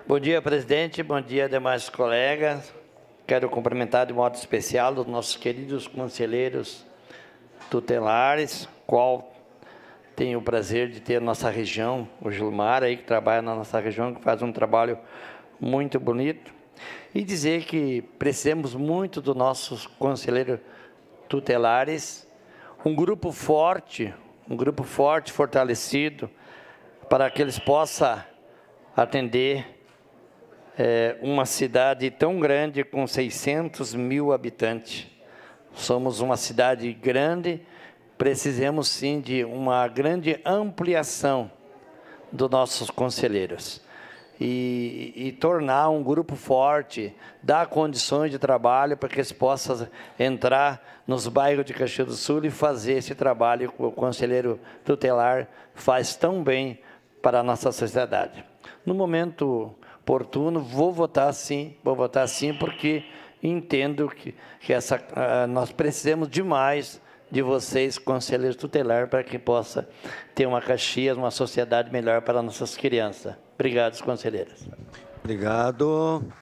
Bom dia, presidente. Bom dia, demais colegas. Quero cumprimentar de modo especial os nossos queridos conselheiros tutelares, qual tenho o prazer de ter na nossa região, o Gilmar, aí, que trabalha na nossa região, que faz um trabalho muito bonito. E dizer que precisamos muito dos nossos conselheiros tutelares, um grupo forte, fortalecido, para que eles possam atender uma cidade tão grande, com 600 mil habitantes. Somos uma cidade grande, precisamos sim de uma grande ampliação dos nossos conselheiros. E tornar um grupo forte, dar condições de trabalho para que eles possam entrar nos bairros de Caxias do Sul e fazer esse trabalho que o conselheiro tutelar faz tão bem para a nossa sociedade. No momento oportuno, vou votar sim, porque entendo que nós precisamos demais de vocês, conselheiros tutelares, para que possa ter uma Caxias, uma sociedade melhor para nossas crianças. Obrigado, conselheiros. Obrigado.